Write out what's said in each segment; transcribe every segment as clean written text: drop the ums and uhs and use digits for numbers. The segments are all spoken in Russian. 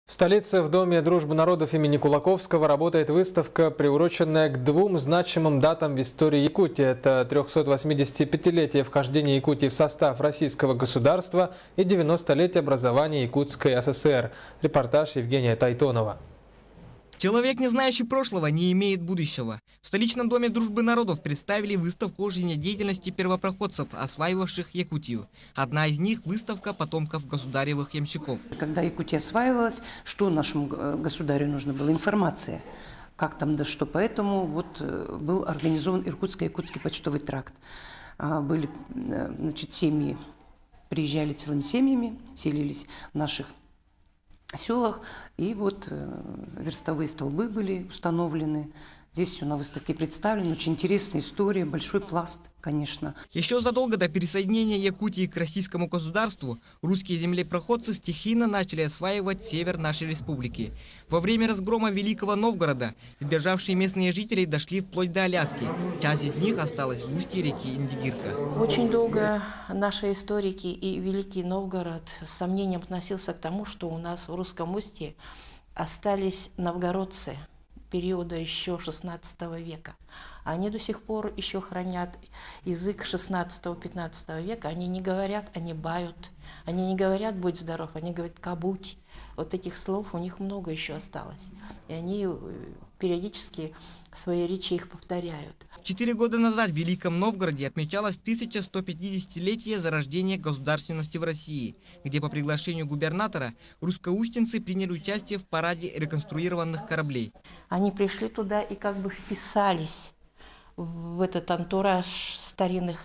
В столице в Доме дружбы народов имени Кулаковского работает выставка, приуроченная к двум значимым датам в истории Якутии. Это 385-летие вхождения Якутии в состав российского государства и 90-летие образования Якутской ССР. Репортаж Евгения Тайтонова. Человек, не знающий прошлого, не имеет будущего. В столичном Доме дружбы народов представили выставку жизнедеятельности первопроходцев, осваивавших Якутию. Одна из них – выставка потомков государевых ямщиков. Когда Якутия осваивалась, что нашему государю нужно было? Информация. Как там, да что. Поэтому вот был организован Иркутско-Якутский почтовый тракт. Были, значит, семьи, приезжали целыми семьями, селились в наших селах, и вот верстовые столбы были установлены. Здесь все на выставке представлено. Очень интересная история, большой пласт, конечно. Еще задолго до присоединения Якутии к российскому государству русские землепроходцы стихийно начали осваивать север нашей республики. Во время разгрома Великого Новгорода сбежавшие местные жители дошли вплоть до Аляски. Часть из них осталась в устье реки Индигирка. Очень долго наши историки и Великий Новгород с сомнением относился к тому, что у нас в русском устье остались новгородцы периода еще 16 века. Они до сих пор еще хранят язык 16-15 века. Они не говорят, они бают. Они не говорят «будь здоров», они говорят «кабуть». Вот этих слов у них много еще осталось. И они периодически в своей речи их повторяют. 4 года назад в Великом Новгороде отмечалось 1150-летие зарождения государственности в России, где по приглашению губернатора русскоустинцы приняли участие в параде реконструированных кораблей. Они пришли туда и как бы вписались в этот антураж старинных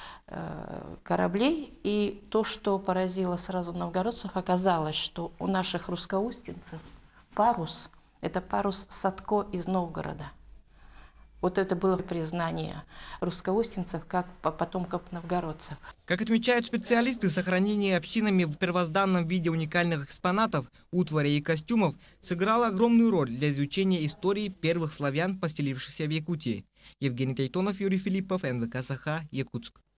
кораблей. И то, что поразило сразу новгородцев, оказалось, что у наших русскоустинцев парус – это парус Садко из Новгорода. Вот это было признание русскоустинцев как потомков новгородцев. Как отмечают специалисты, сохранение общинами в первозданном виде уникальных экспонатов, утвари и костюмов сыграло огромную роль для изучения истории первых славян, поселившихся в Якутии. Евгений Тайтонов, Юрий Филиппов, НВК Саха, Якутск.